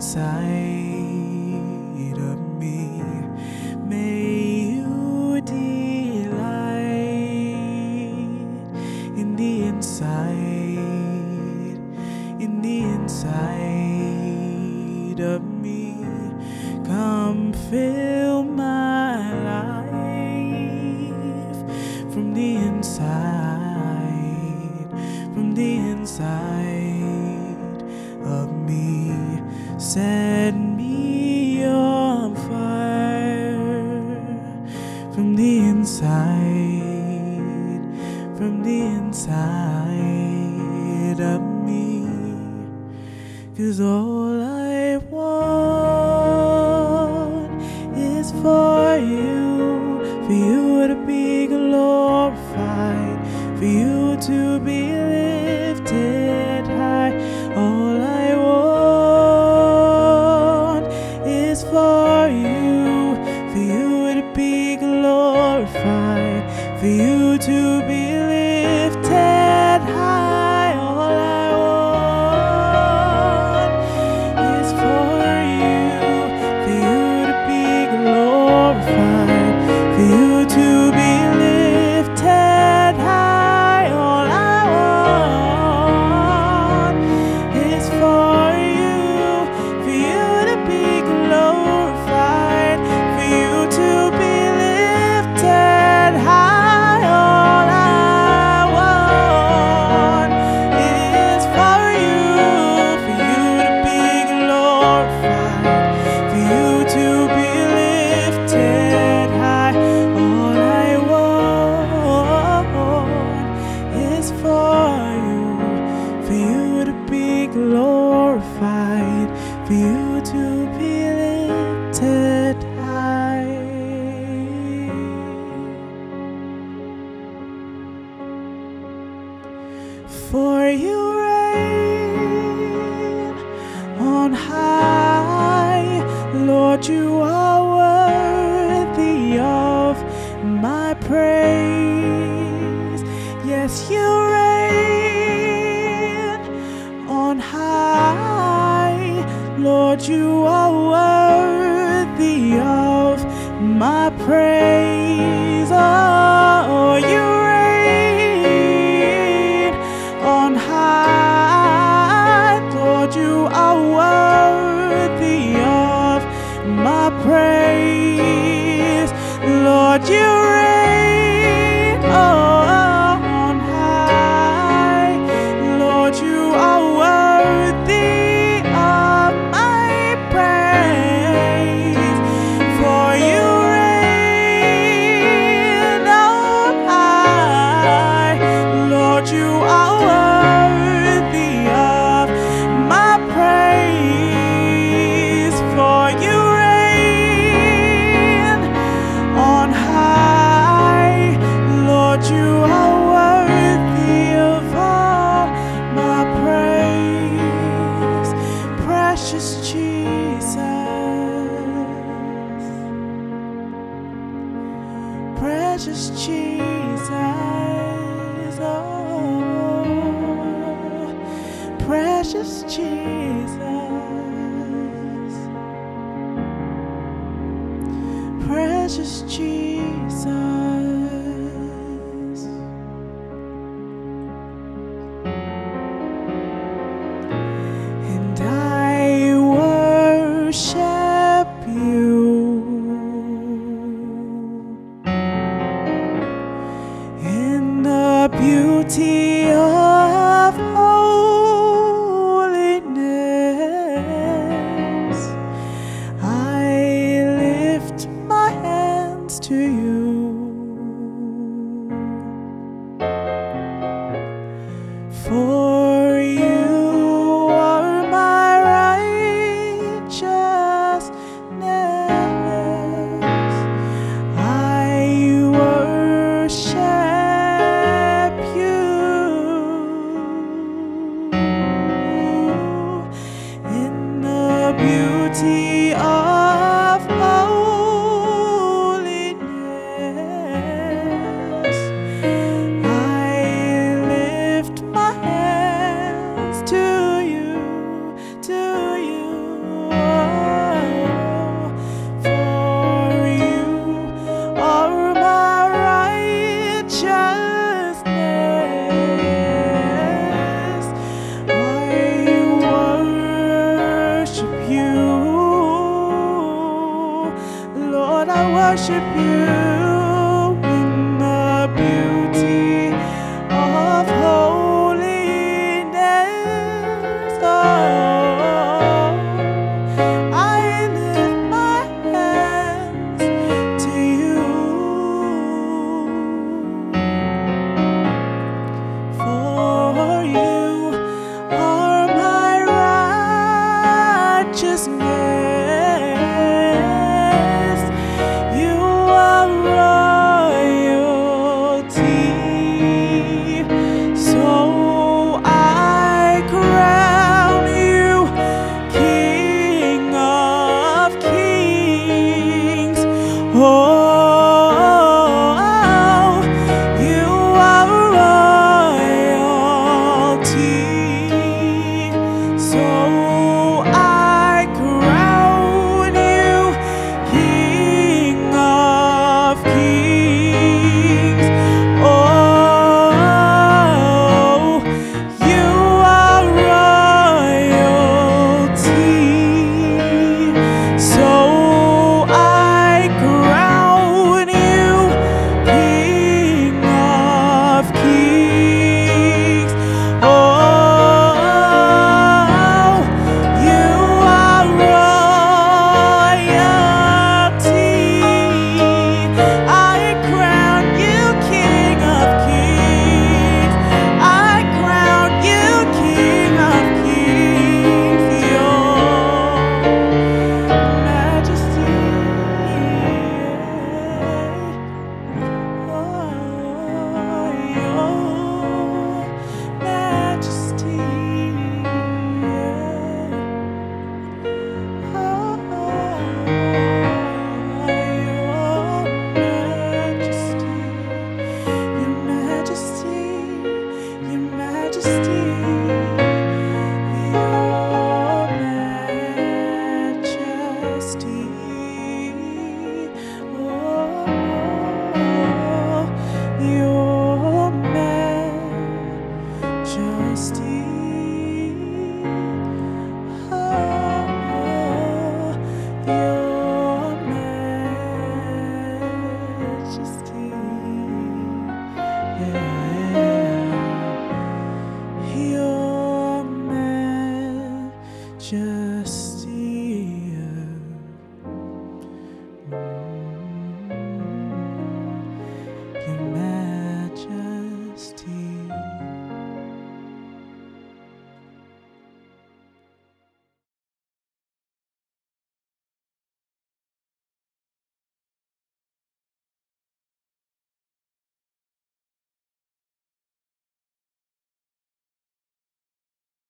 inside of me. May you delight in the inside of me. Come fill my life from the inside of me. Set me on fire from the inside of me. 'Cause all I want is for you to be glorified, for you to be lifted high. All I want is for you to be glorified, for you to be lifted high. All I want is for you to be glorified, for you to be lifted high. All I want is for you to be glorified, for you to be lifted high. All I want is for you to be glorified, for you to be lifted high. All I want is for you to be glorified, for you to be lifted high. For you reign on high, Lord, you are worthy of my praise. Yes, you reign on high, Lord, you are worthy of my praise. Oh, you reign on high, Lord, you are worthy of my praise. Lord, you reign on high, Lord, you are worthy of my praise. For you reign on high, Lord, you are worthy of my praise. For you reign on high, Lord, you are worthy of all my praise. Precious Jesus, precious Jesus, oh, precious Jesus, precious Jesus. And I worship you in the beauty of holiness. I lift my hands to you. For you are my righteousness. I worship you in the beauty of holiness. I lift my hands to you, to you. worship you in the beauty of holiness. Oh, I lift my hands to you, for you are my righteousness. You are royalty, so I crown you King of Kings. Oh, you are royalty, so I crown you King of Kings. Oh, you are royalty, so I crown you King of Kings. Oh, you are royalty. I crown you King of Kings. I crown you King of Kings. Your Majesty. Oh, your Majesty. Your Majesty, Your Majesty, Your Majesty. Oh, Your Majesty. Oh, Your Majesty. Yeah. Your Majesty.